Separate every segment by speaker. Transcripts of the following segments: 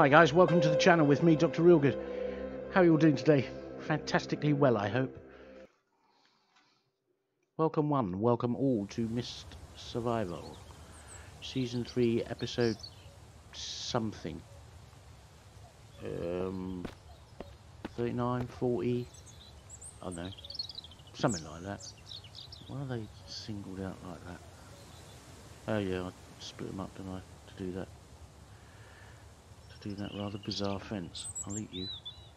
Speaker 1: Hi guys, welcome to the channel with me, Dr. Realgood. How are you all doing today? Fantastically well, I hope. Welcome one, welcome all to Myst Survival. Season 3, episode something. 39, 40, I don't know. Something like that. Why are they singled out like that? Oh yeah, I split them up, didn't I, to do that. To do that rather bizarre fence. I'll eat you.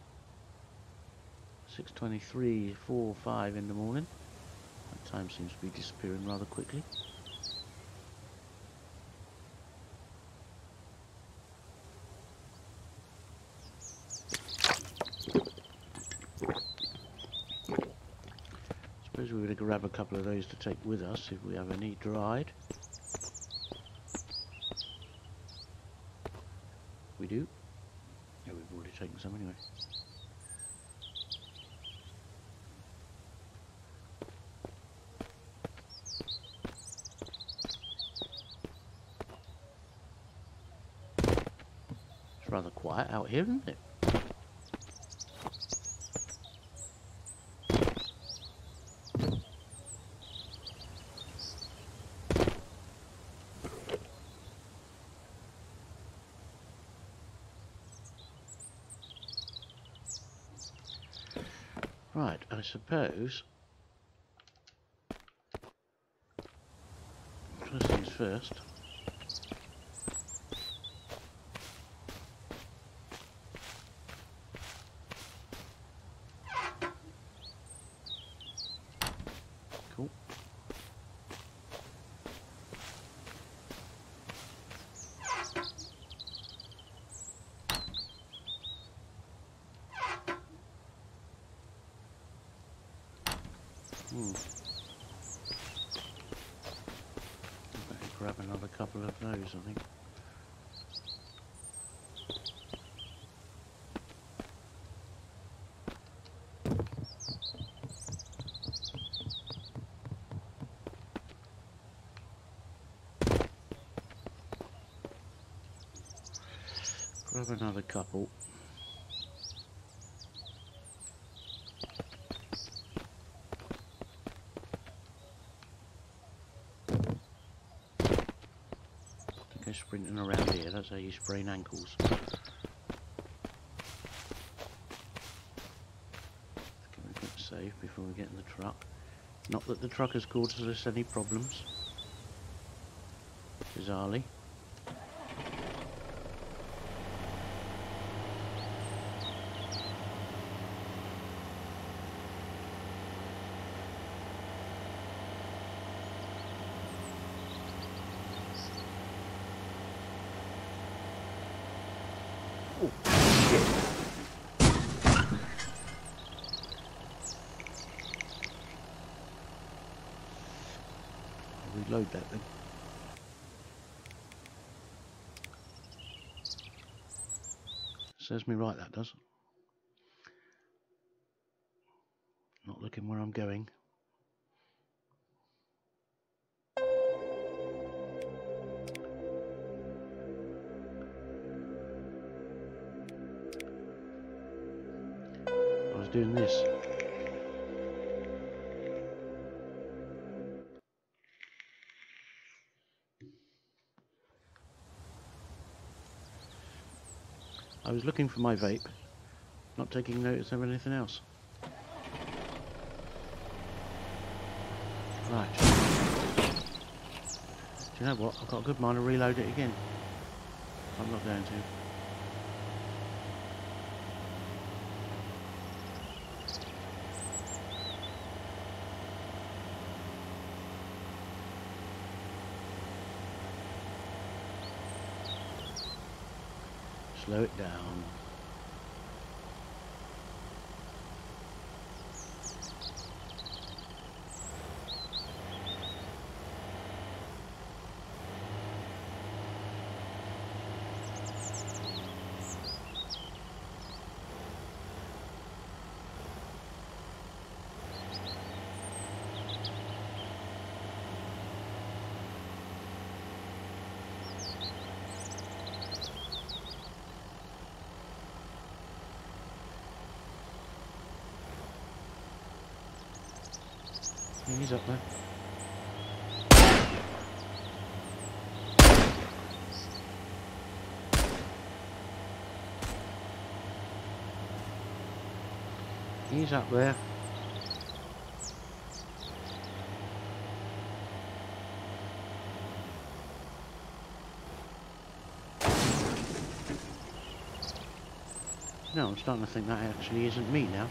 Speaker 1: 6:23, 4, 5 in the morning. That time seems to be disappearing rather quickly. Suppose we're going to grab a couple of those to take with us if we have any dried. We do. Yeah, we've already taken some anyway. It's rather quiet out here, isn't it? Right, I suppose. First things first. Cool. Better grab another couple of those, I think. Grab another couple. Don't go sprinting around here, that's how you sprain ankles. Get a good save before we get in the truck. Not that the truck has caused us any problems. Bizarrely. Oh, shit. I'll reload that then. Serves me right, that does. Not looking where I'm going. I was doing this. I was looking for my vape, not taking notice of anything else. Right. Do you know what? I've got a good mind to reload it again. I'm not going to. Slow it down. Yeah, he's up there. He's up there. No, I'm starting to think that actually isn't me now.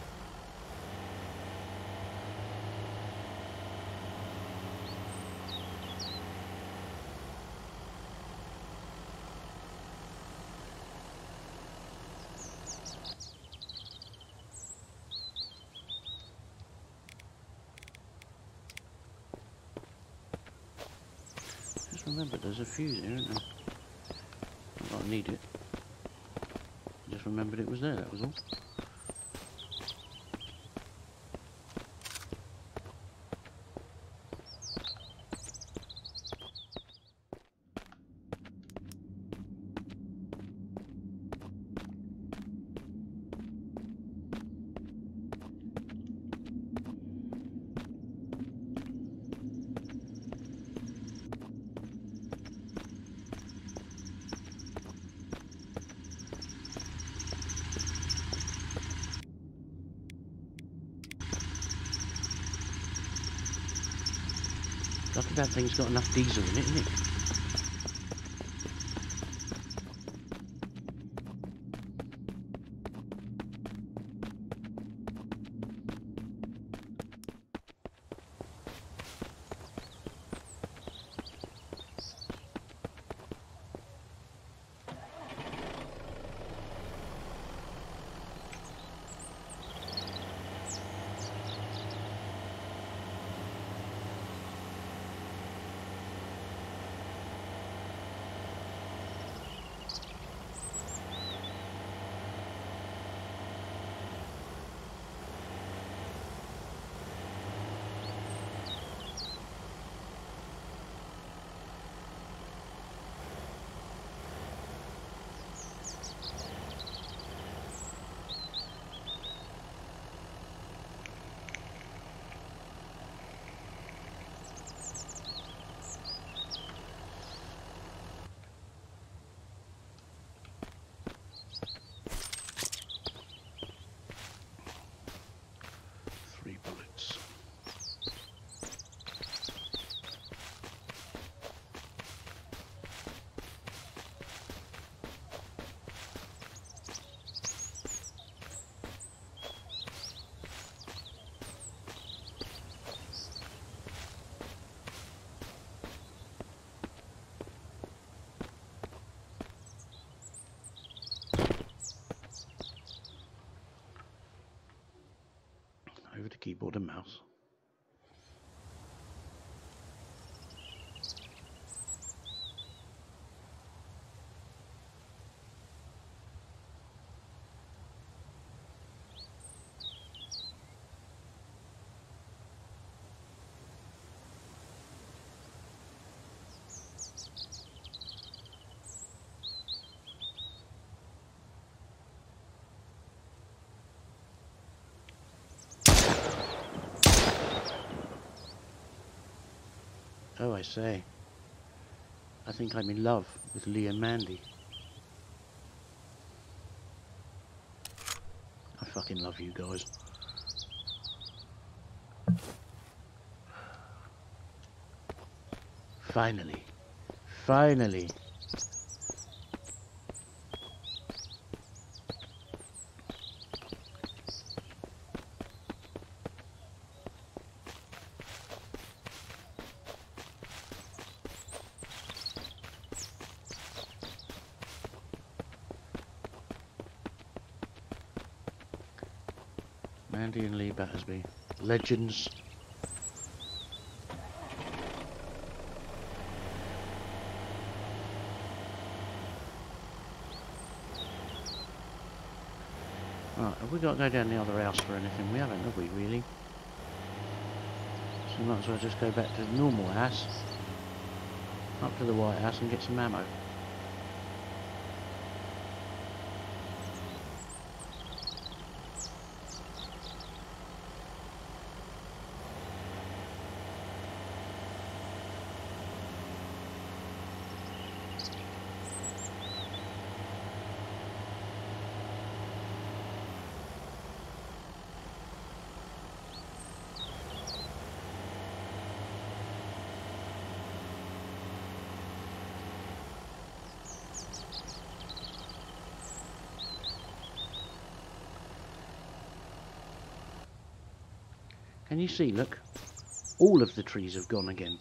Speaker 1: Just remember there's a fuse here, isn't there? Not that I need it. I just remembered it was there, that was all. Lucky that thing's got enough diesel in it, isn't it? Over to keyboard and mouse. Oh, I say. I think I'm in love with Liam Mandy. I fucking love you guys. Finally. Finally. Mandy and Lee Battersby. Legends. Right, have we got to go down the other house for anything? We haven't, have we, really? So we might as well just go back to the normal house. Up to the White House and get some ammo. Can you see, look? All of the trees have gone again.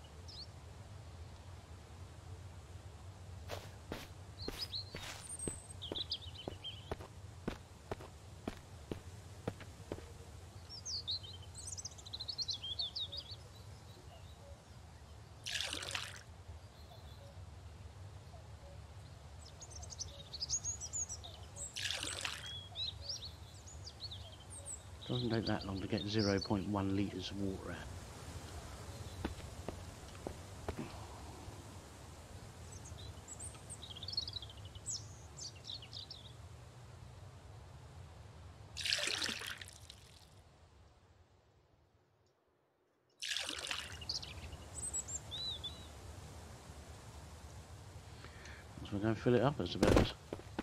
Speaker 1: Doesn't take that long to get 0.1 litres of water out. So we're going to fill it up, I suppose.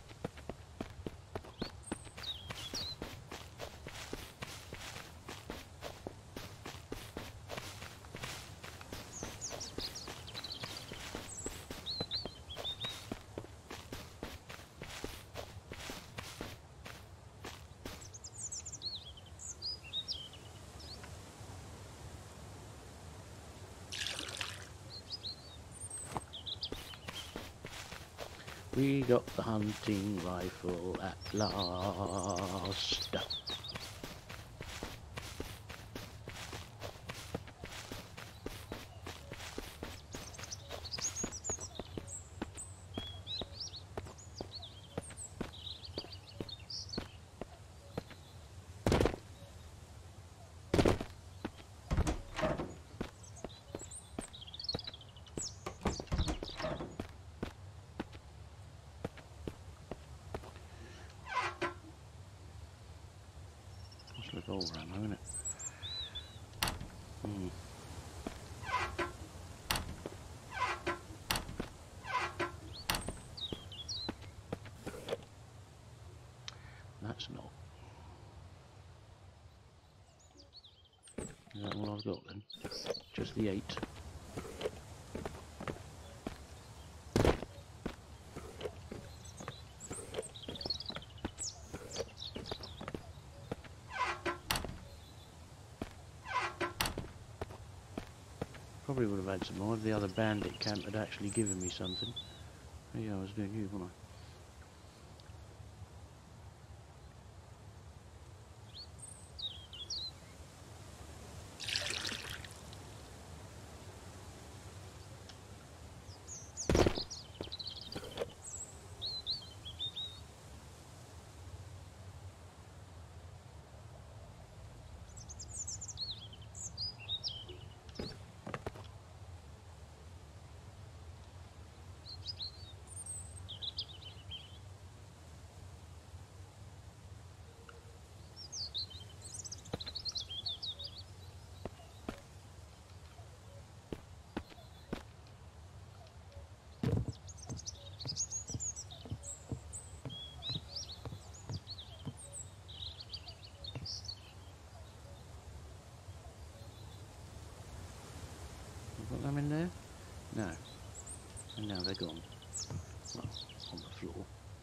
Speaker 1: We got the hunting rifle at last. All run, isn't it? That's not. Is that all I've got then? Just the 8. Probably would have had some more if the other bandit camp had actually given me something. Yeah, I was doing you, wasn't I? Got them in there? No. And now they're gone. Well, on the floor.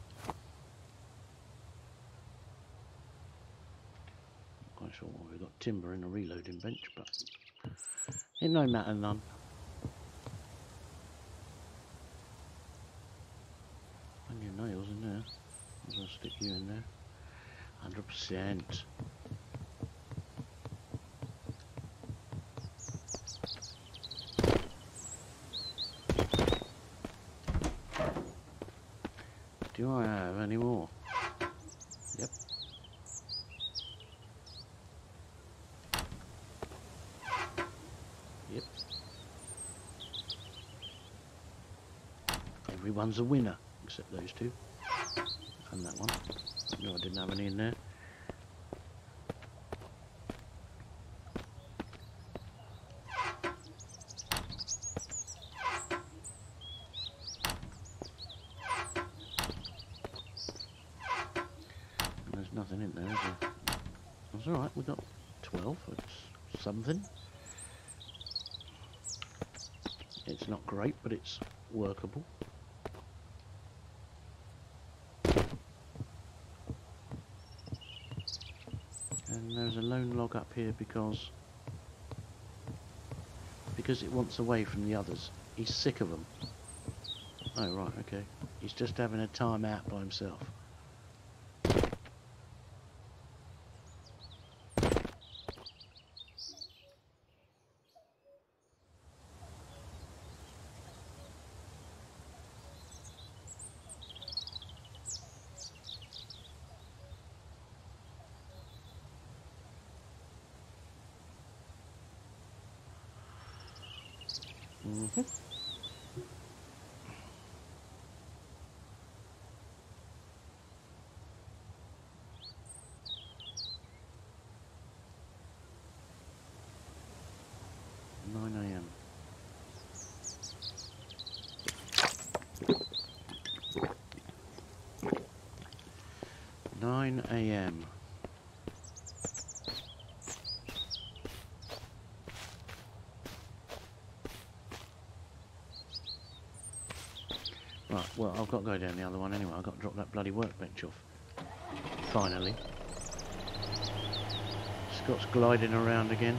Speaker 1: Not quite sure why we've got timber in a reloading bench, but it no matter none. And your nails in there. I'm going to stick you in there. 100%. Do I have any more? Yep. Yep. Everyone's a winner, except those two. And that one. No, I didn't have any in there. There's nothing in there, is there? That's alright, we've got 12, it's something. It's not great, but it's workable. And And there's a lone log up here because it wants away from the others. He's sick of them. Oh right, okay. He's just having a time out by himself. Mm-hmm. AM. 9 AM. Right, well, I've got to go down the other one anyway. I've got to drop that bloody workbench off. Finally. Scott's gliding around again.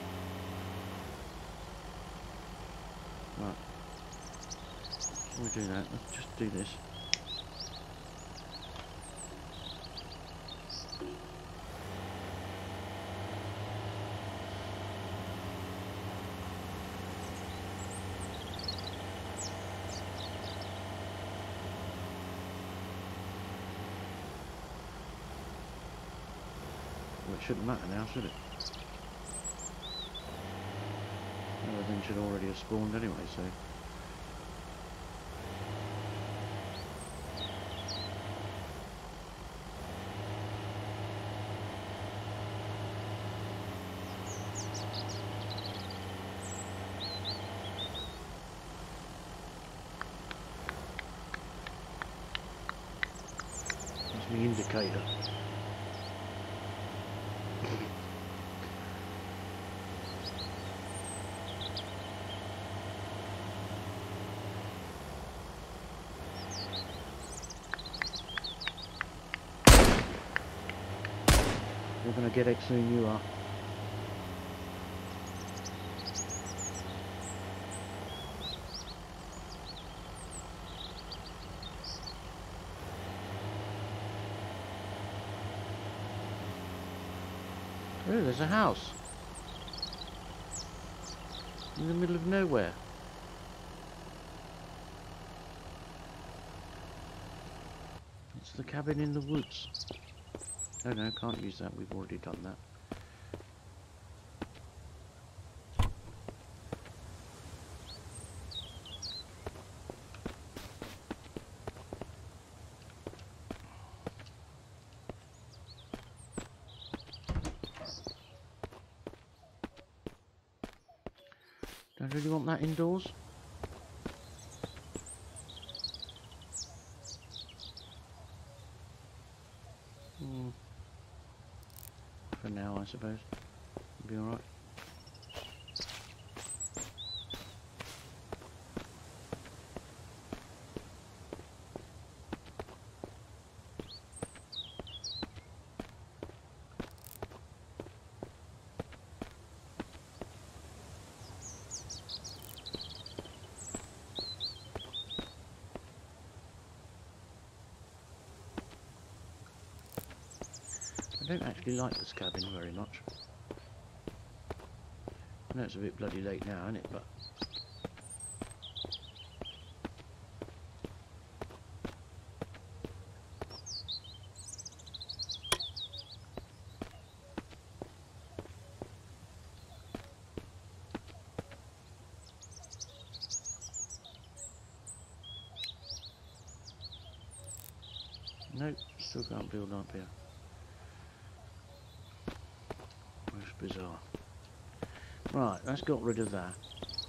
Speaker 1: Right. Before we do that, let's just do this. Well, it shouldn't matter now, should it? Everything should already have spawned anyway, so... That's the indicator. You're going to get X soon, you are. Oh, there's a house. In the middle of nowhere. It's the cabin in the woods. Oh no, can't use that, we've already done that. Don't really want that indoors. For now, I suppose. It'll be alright. I don't actually like this cabin very much. I know it's a bit bloody late now, isn't it? But nope, still can't build up here. Most bizarre. Right, that's got rid of that.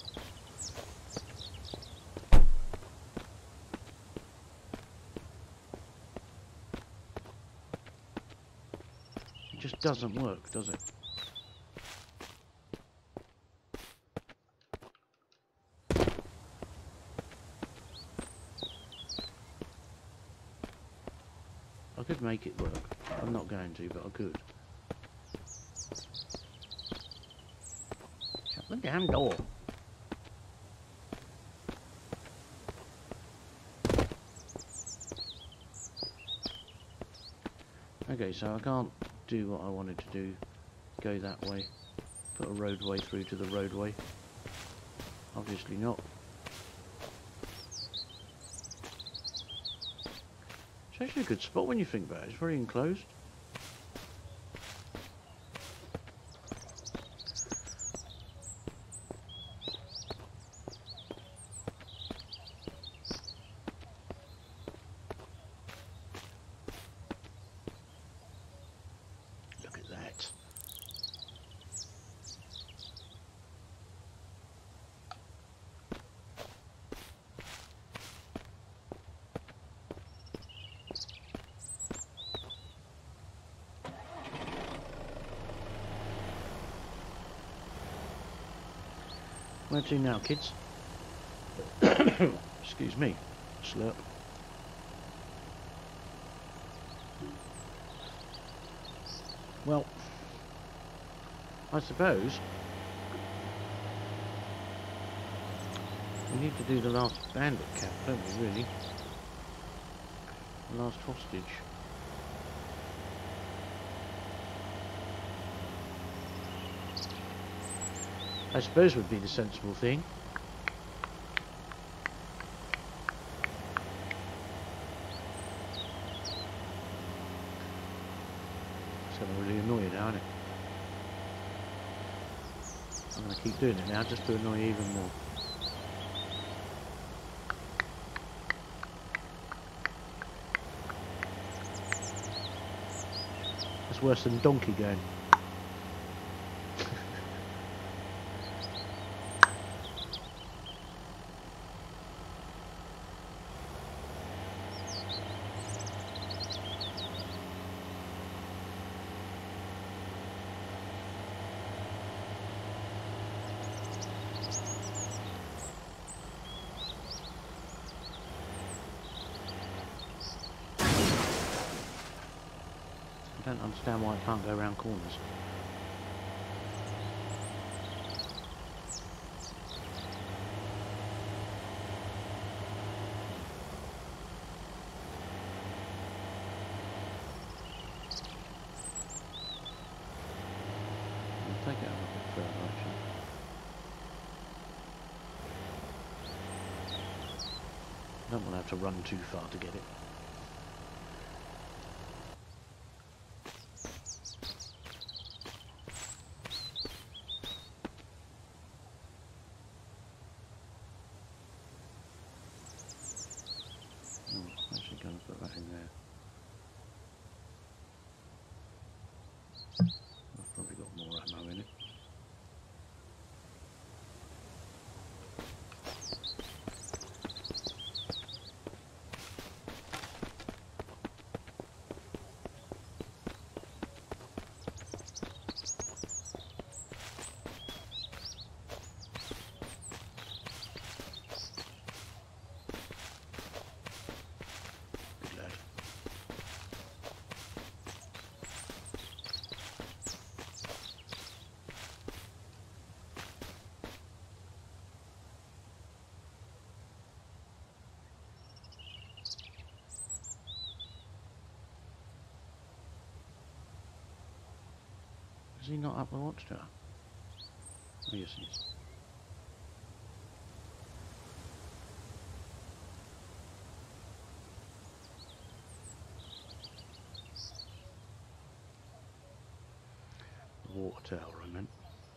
Speaker 1: It just doesn't work, does it? I could make it work. I'm not going to, but I could. The damn door. Okay, so I can't do what I wanted to do. Go that way. Put a roadway through to the roadway. Obviously not. It's actually a good spot when you think about it. It's very enclosed. Look at that. Where to now, kids? Excuse me. Slurp. Well, I suppose we need to do the last bandit camp, don't we, really? The last hostage. I suppose would be the sensible thing. It's going to really annoy you now, isn't it? I'm going to keep doing it now just to annoy you even more. It's worse than Donkey going. I don't understand why I can't go around corners. I'll take it out a bit further, actually. I don't want to have to run too far to get it. Going to put that in there. I've probably got more ammo in it. Is he not up the watchtower? Oh, yes, he is. The water tower, I meant.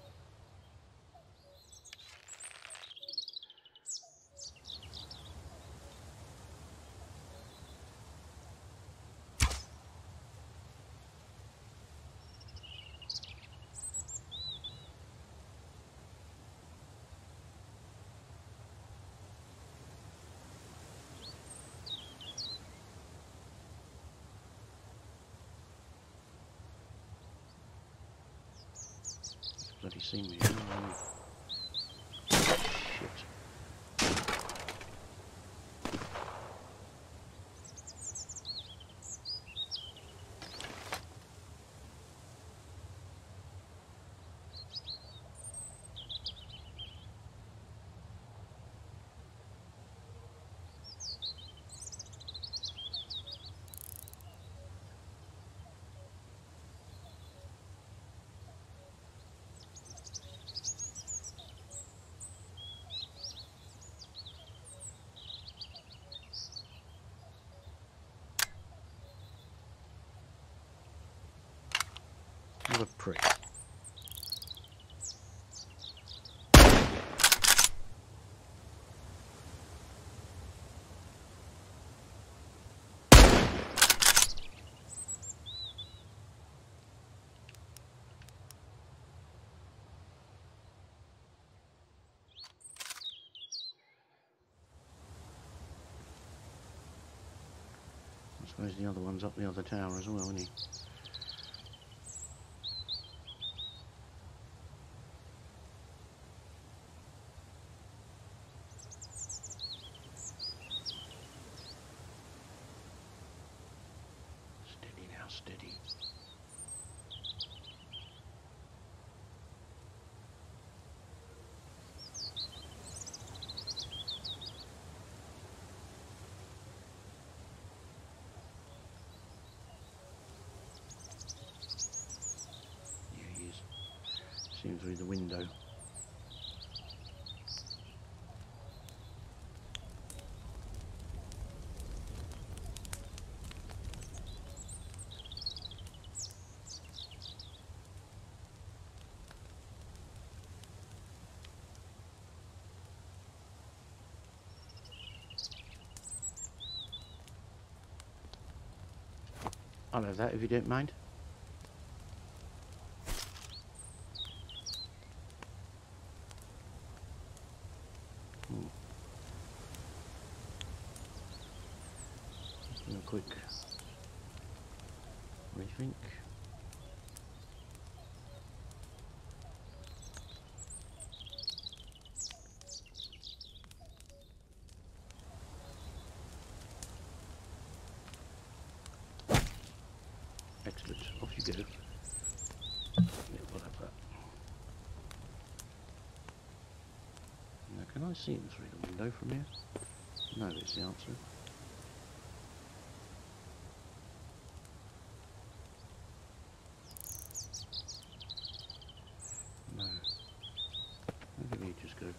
Speaker 1: Bloody seen me. Shit. What a prick. I suppose the other one's up the other tower as well, isn't he? Steady now, steady. Seen through the window. I'll have that if you don't mind. Do a quick rethink. Excellent. Off you go. Yeah, we'll have that. Now, can I see him through the window from here? No, is the answer. No. Where did he just go?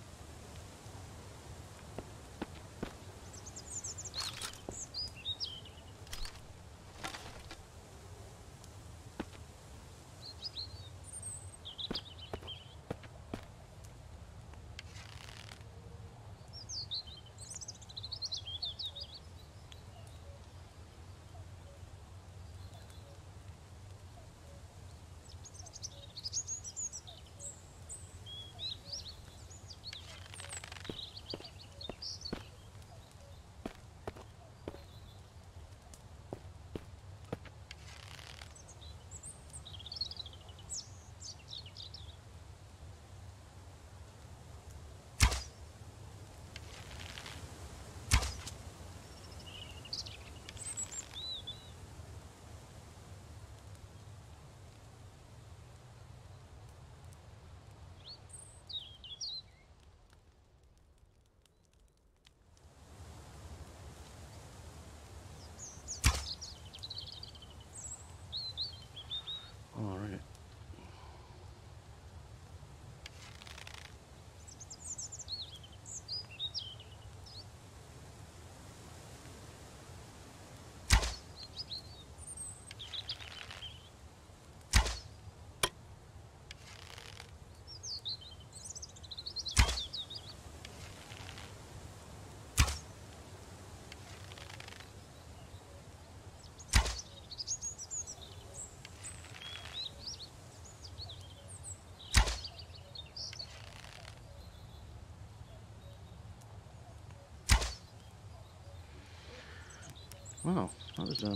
Speaker 1: All right. Wow, that was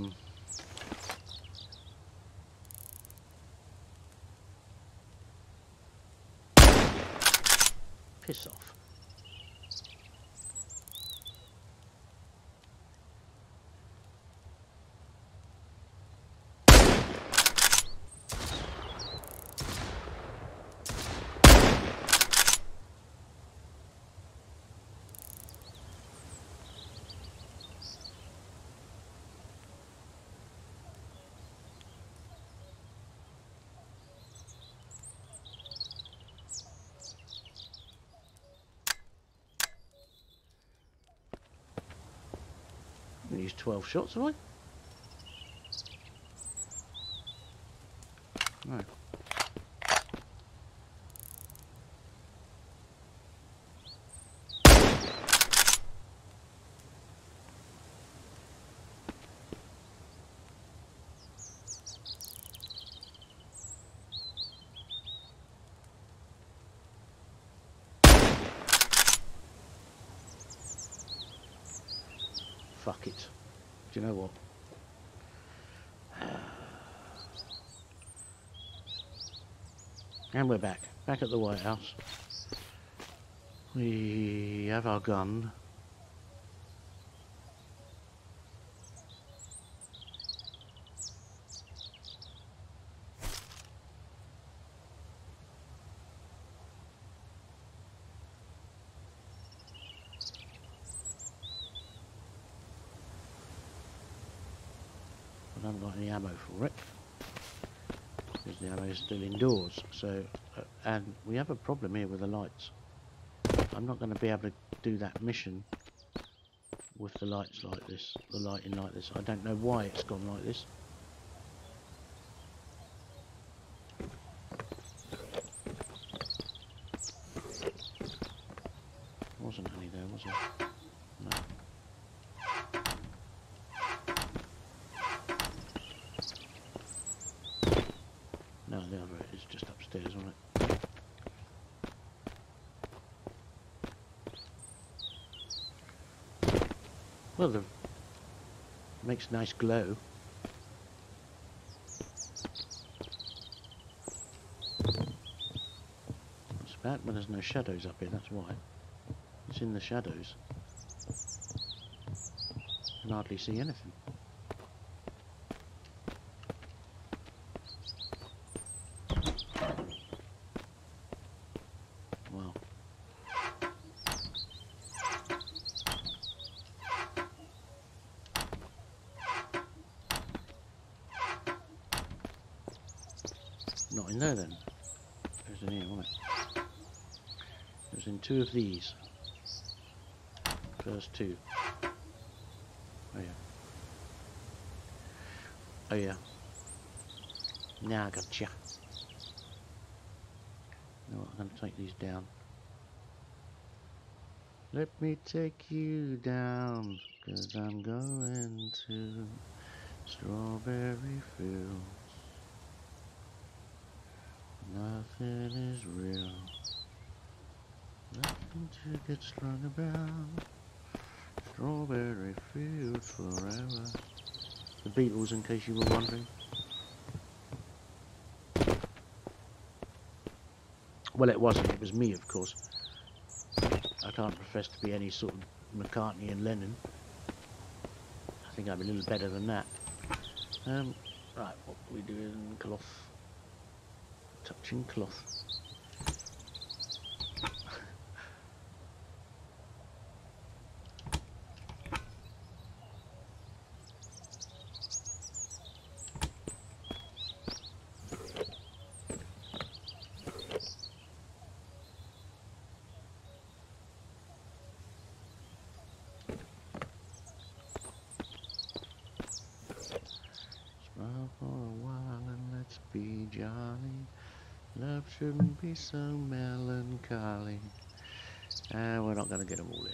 Speaker 1: piss off. I used 12 shots, have I? No. Fuck it. Do you know what? And we're back. Back at the White House. We have our gun. I haven't got any ammo for it. Because the ammo is still indoors. So, and we have a problem here with the lights. I'm not going to be able to do that mission with the lights like this, the lighting like this. I don't know why it's gone like this. Wasn't any there, was there? No. No, the other is just upstairs on it. Well, the makes a nice glow. It's bad when there's no shadows up here, that's why. It's in the shadows. You can hardly see anything. Wow. Not in there then. It was in here, wasn't it? It was in two of these. First two. Oh yeah. Oh yeah. Now I gotcha. No, I'm going to take these down. Let me take you down, 'cause I'm going to Strawberry Fields. Nothing is real. Nothing to get strung about. Strawberry Fields forever. The Beatles, in case you were wondering. Well, it wasn't. It was me, of course. I can't profess to be any sort of McCartney and Lennon. I think I'm a little better than that. Right, what are we doing? Cloth. Touching cloth. Smile for a while and let's be jolly. Love shouldn't be so melancholy. We're not going to get them all in.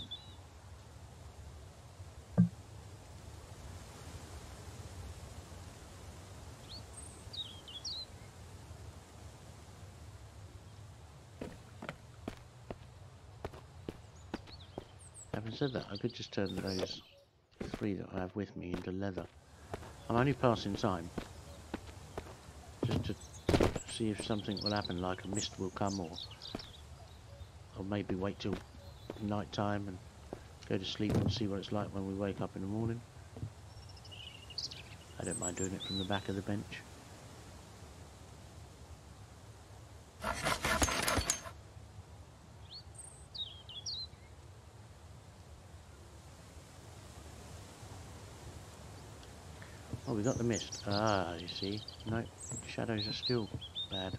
Speaker 1: Having said that, I could just turn those three that I have with me into leather. I'm only passing time. Just to see if something will happen, like a mist will come, or maybe wait till night time and go to sleep and see what it's like when we wake up in the morning. I don't mind doing it from the back of the bench. Oh, we got the mist. Ah, you see. No, shadows are still bad.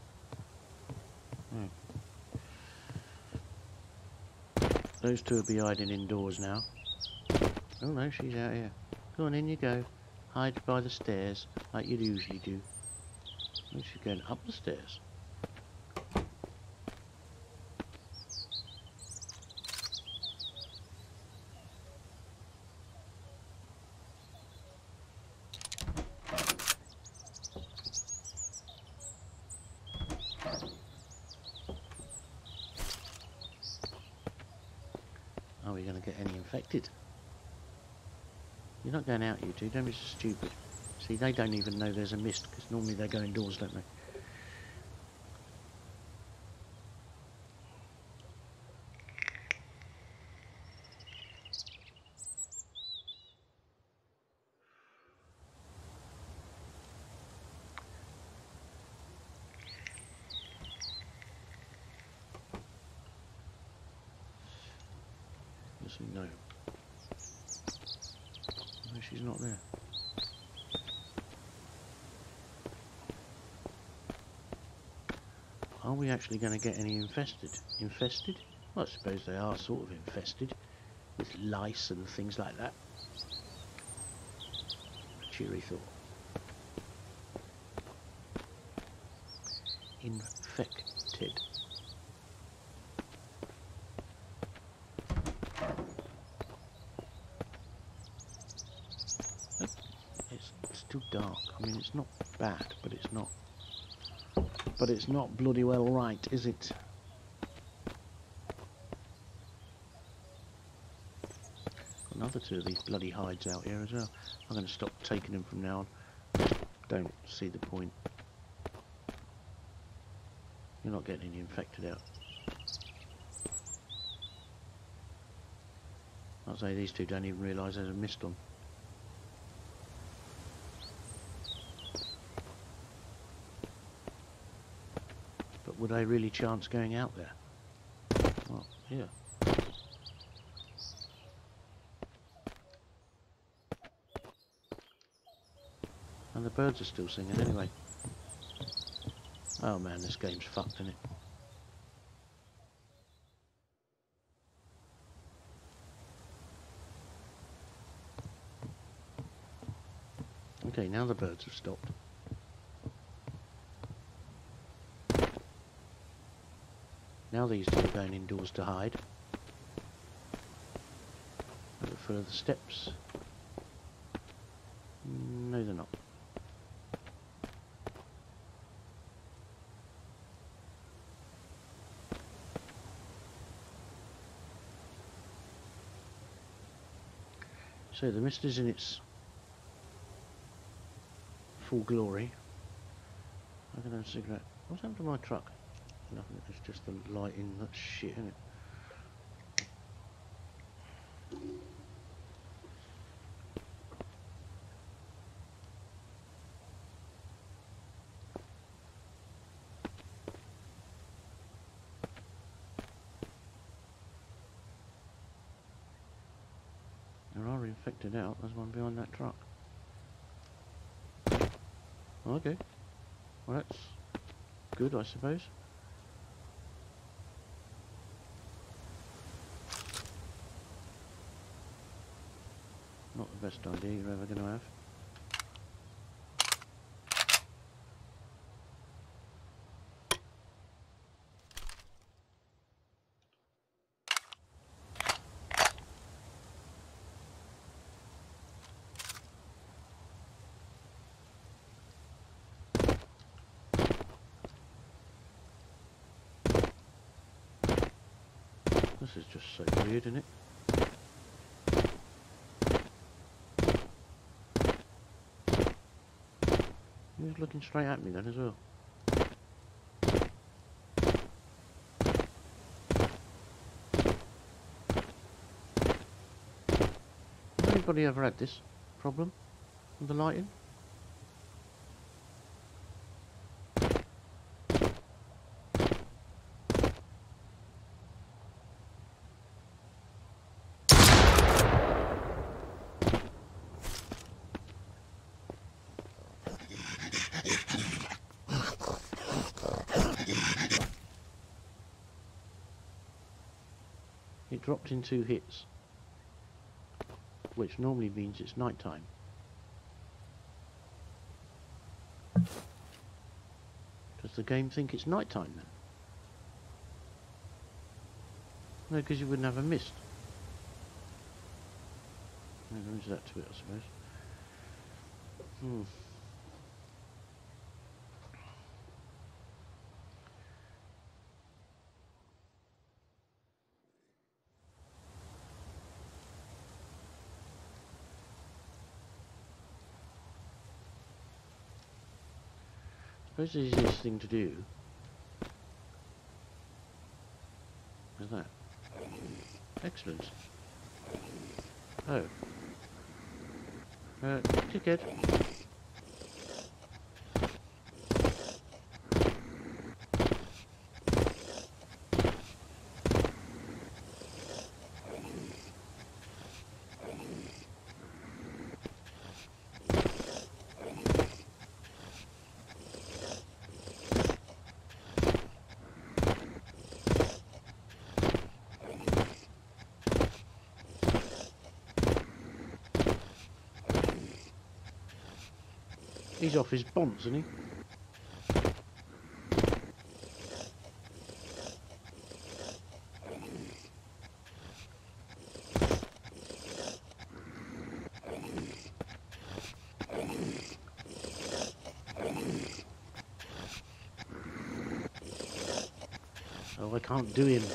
Speaker 1: Those two will be hiding indoors now. Oh no, she's out here. Go on, in you go. Hide by the stairs, like you usually do. Oh, she's going up the stairs. Are we going to get any infected? You're not going out, you two. Don't be so stupid. See, they don't even know there's a mist, because normally they go indoors, don't they? Yes, we know. No, she's not there. Are we actually going to get any infested? Infested? Well, I suppose they are sort of infested with lice and things like that. A cheery thought. Infected. It's still dark. I mean, it's not bad, but it's not. But it's not bloody well right, is it? Another two of these bloody hides out here as well. I'm going to stop taking them from now on. Don't see the point. You're not getting any infected out. I'll say these two don't even realise there's a mist on. But would they really chance going out there? Well, yeah. And the birds are still singing anyway. Oh man, this game's fucked, isn't it? Okay, now the birds have stopped. Now these two are going indoors to hide. A bit further steps. No, they're not. So the mist is in its full glory. I can have a cigarette. What's happened to my truck? Nothing, it's just the lighting, that's shit, isn't it? There are infected out, there's one behind that truck. Okay, well that's good, I suppose. Not the best idea you're ever going to have. This is just so weird, isn't it? He was looking straight at me then as well. Has anybody ever had this problem with the lighting? It dropped in 2 hits, which normally means it's night time. Does the game think it's night time then? No, because you wouldn't have a mist. No, there is that to it, I suppose. I suppose the easiest thing to do is that. Excellent. Oh. Ticket. He's off his bonds, isn't he? Oh, I can't do him.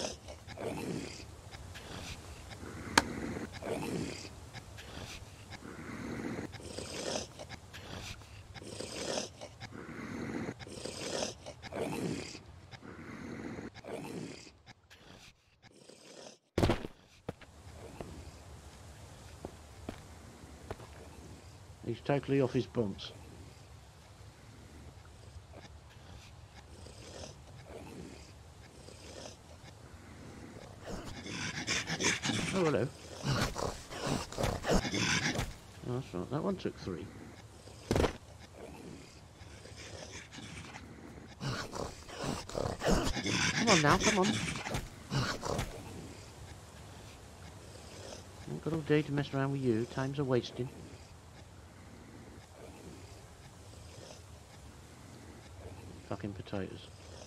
Speaker 1: He's totally off his bonds. Oh, hello. Oh, that's right. That one took 3. Come on now, come on. I've got all day to mess around with you. Time's a wasting. Fucking potatoes.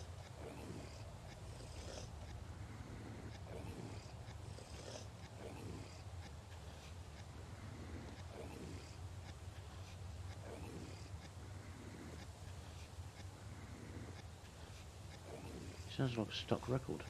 Speaker 1: Sounds like a stock record.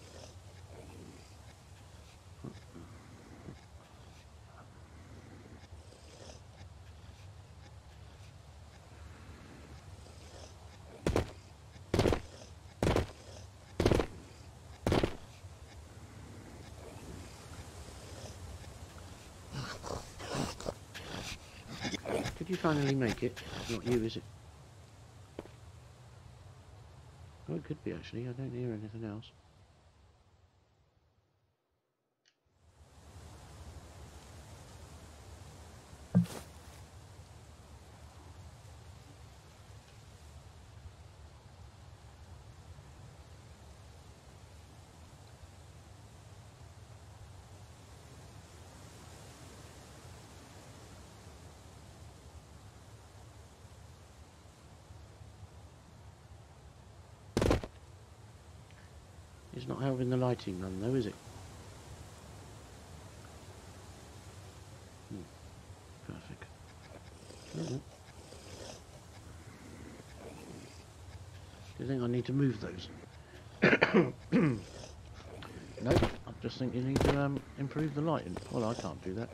Speaker 1: Did you finally make it? Not you, is it? Oh, it could be actually. I don't hear anything else. It's not having the lighting run though, is it? Perfect. Do you think I need to move those? No, I just think you need to improve the lighting. Well, I can't do that.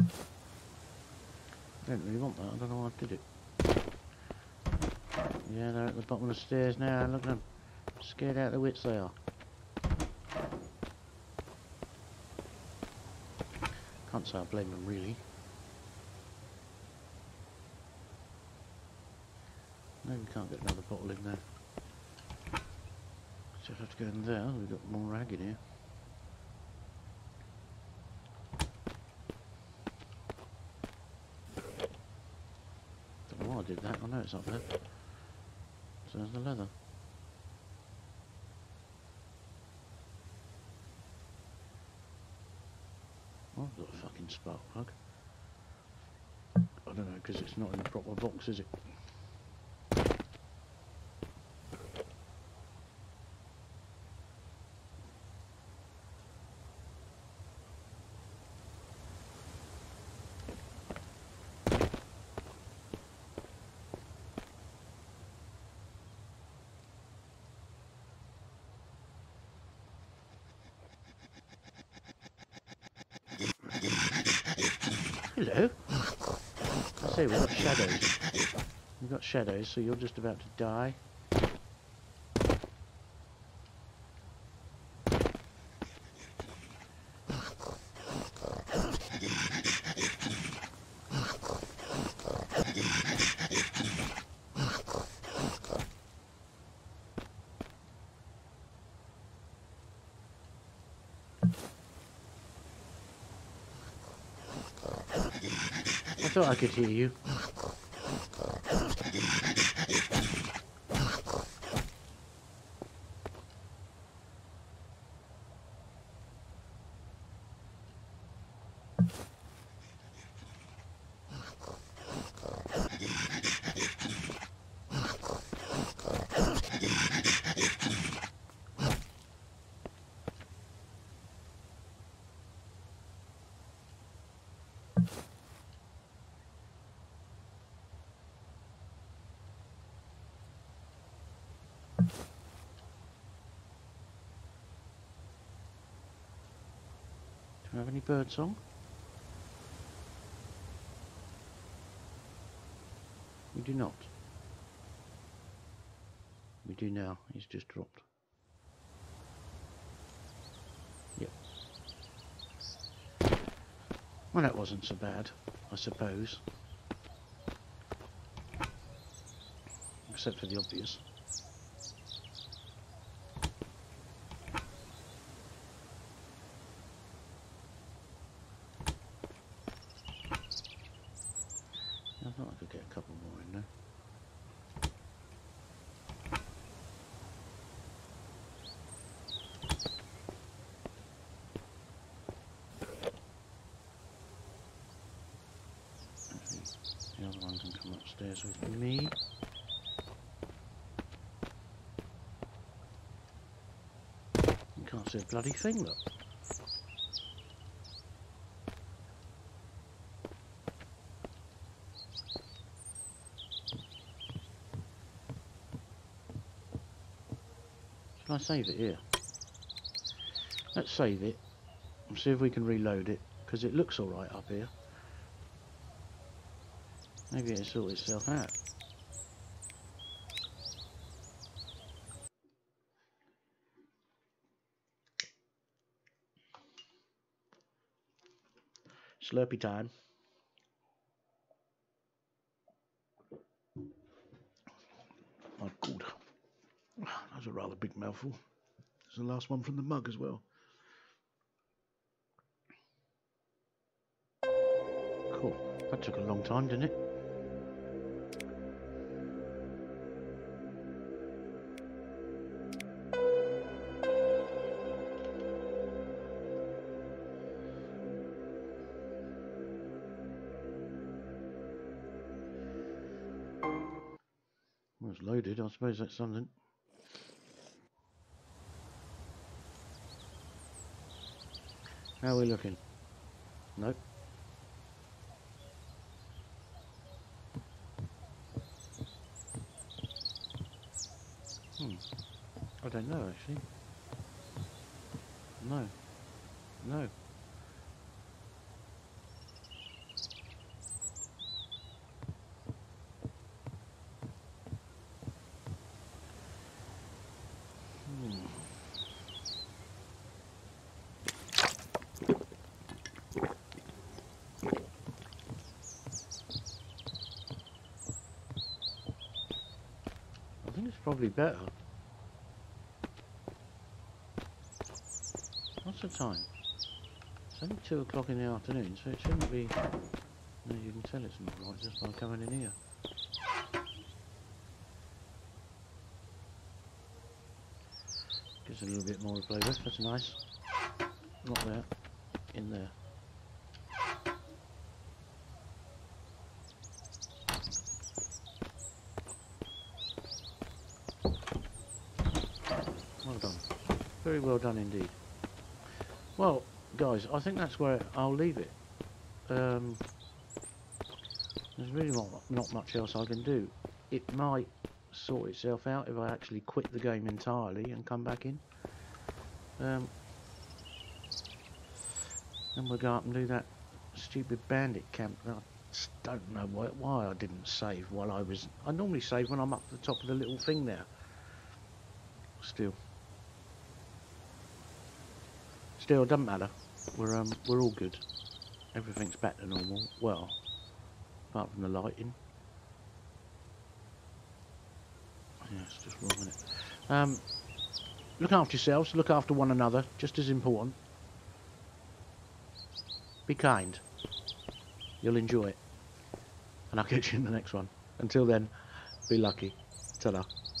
Speaker 1: I didn't really want that. I don't know why I did it. Yeah, they're at the bottom of the stairs now. Look at them. Scared out of their wits they are. Can't say I blame them really. No, we can't get another bottle in there. Just have to go in there. We've got more rag in here. Don't know why I did that. I know it's up there. So there's the leather. Oh, I've got a fucking spark plug. I don't know, because it's not in the proper box, is it? Hello? I say, we've got shadows. We've got shadows, so you're just about to die. I thought I could hear you. Do you have any bird song? We do not. We do now. He's just dropped. Yep. Well, that wasn't so bad, I suppose. Except for the obvious. I thought I could get a couple more in there. The other one can come upstairs with me. You can't see a bloody thing, look. Shall I save it here? Let's save it and see if we can reload it, because it looks alright up here. Maybe it'll sort itself out. Slurpy time. My God. That was a rather big mouthful. It's the last one from the mug as well. Cool. That took a long time, didn't it? Well, it's loaded. I suppose that's something. How are we looking? Nope. I don't know, actually. No. No. probably better. What's the time? It's only 2 o'clock in the afternoon, so it shouldn't be... No, you can tell it's not right just by coming in here. Gives it a little bit more to play with, that's nice. Not there, in there. Well done. Very well done indeed. Well, guys, I think that's where I'll leave it. There's really not much else I can do. It might sort itself out if I actually quit the game entirely and come back in. Then we'll go up and do that stupid bandit camp. I just don't know why I didn't save while I was... I normally save when I'm up the top of the little thing there. Still, it doesn't matter. We're all good. Everything's back to normal. Well, apart from the lighting. Yeah, it's just wrong, isn't it? Look after yourselves. Look after one another. Just as important. Be kind. You'll enjoy it. And I'll catch you in the next one. Until then, be lucky. Ta-da.